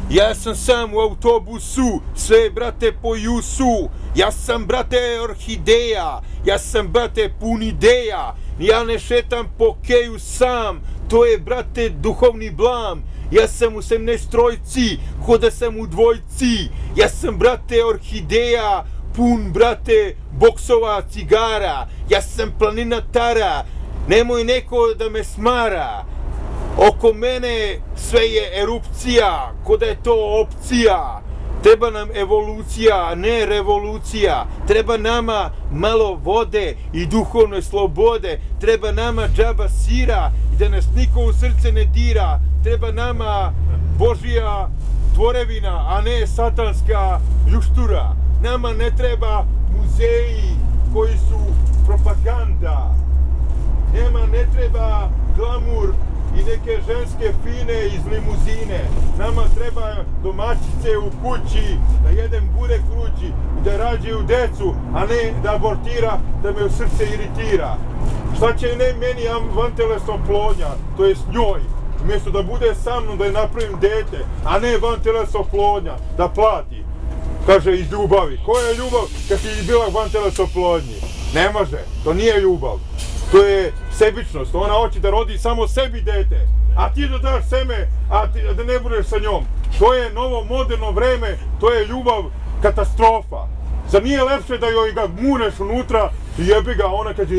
Ja sam sam u autobusu, sve brate po jusu. Ja sam brate orhideja, ja sam brate pun ideja. Ja ne šetam po keju sam, to je brate duhovni blam. Ja sam u 73-ci, hoda sam u dvojci. Ja sam brate orhideja, pun brate boksova cigara. Ja sam planina tara, nemoj neko da me smara. Oko mene sve je erupcija, ko da je to opcija. Treba nam evolucija, ne revolucija. Treba nama malo vode i duhovne slobode. Treba nama džaba sira i da nas niko u srce ne dira. Treba nama Božja tvorevina, a ne satanska ljuštura. Nama ne treba muzeji koji su propaganda. Nama ne treba glamur i neke ženske fine iz limuzine. Nama treba domaćice u kući, da jedem burek vrući i da rađaju decu, a ne da abortira, da me u srce iritira. Šta će meni vantelesna oplodnja, to jest njoj, umjesto da bude sa mnom da je napravim dete, a ne vantelesna oplodnja, da plati. Kaže, iz ljubavi. Koja je ljubav kad si bila vantelesna oplodnji? Ne može, to nije ljubav. To je sebičnost, ona hoće da rodi samo sebi dete, a ti da daš seme, a da ne budeš sa njom. To je novo moderno vreme, to je ljubav katastrofa. Zar nije lepše da joj ga muneš unutra i jebi ga, ona kaže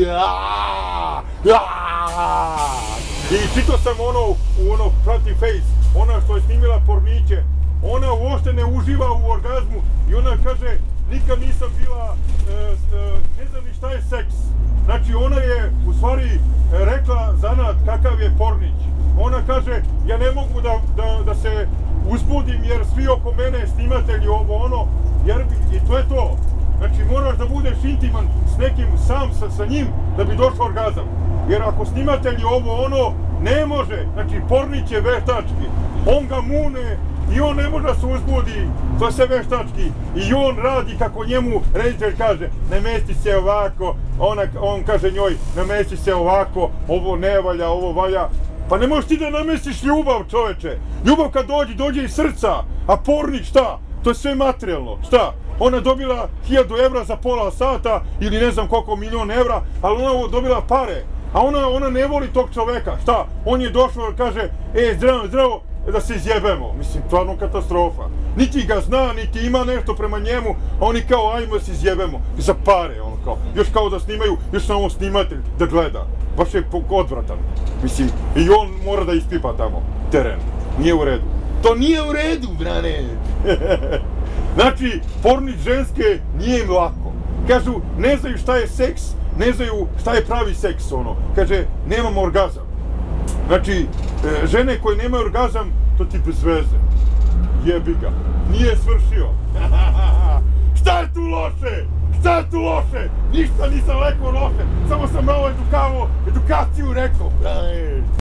i čitao sam ono Prati Face, ona što je snimila porniće, ona uopšte ne uživa u orgazmu i ona kaže, nikad nisam bila, ne znam ni šta je seks. Znači ona je u stvari rekla zanat kakav je pornić. Ona kaže, ja ne mogu da se uzbudim jer svi oko mene snimatelji ovo ono, i to je to. Znači moraš da budeš intiman s nekim sam sa njim da bi došao orgazam. Jer ako snimatelji ovo ono, ne može, znači pornić je veštački. On ga mune i on ne može da se uzbudi, to je sve veštački. I on radi kako njemu reditelj kaže, namesti se ovako, on kaže njoj, namesti se ovako, ovo ne valja, ovo valja. Pa ne možeš ti da namestiš ljubav, čoveče. Ljubav kad dođe iz srca, a pornić šta? To je sve materijalno, šta? Ona dobila 1000 evra za pola sata ili ne znam koliko milion evra, ali ona dobila pare. A ona ne voli tog čoveka, šta? On je došao i kaže, zdravo, da se izjebemo. Mislim, stvarno katastrofa. Niti ga zna, niti ima nešto prema njemu, a oni kao, ajmo da se izjebemo. I za pare, ono kao. Još kao da snimaju, još samo snimatelj da gleda. Baš je odvratan. Mislim, i on mora da ispipa tamo teren. Nije u redu. To nije u redu, brane! Znači, pornić ženske nije im lako. Kažu, ne znaju šta je seks, ne znaju šta je pravi seks, ono. Kaže, nemam orgazam. Znači, žene koje nemaju orgazam, to ti bez veze. Jebi ga. Nije svršio. Šta je tu loše? Šta je tu loše? Ništa nisam rekao loše. Samo sam malo edukaciju rekao.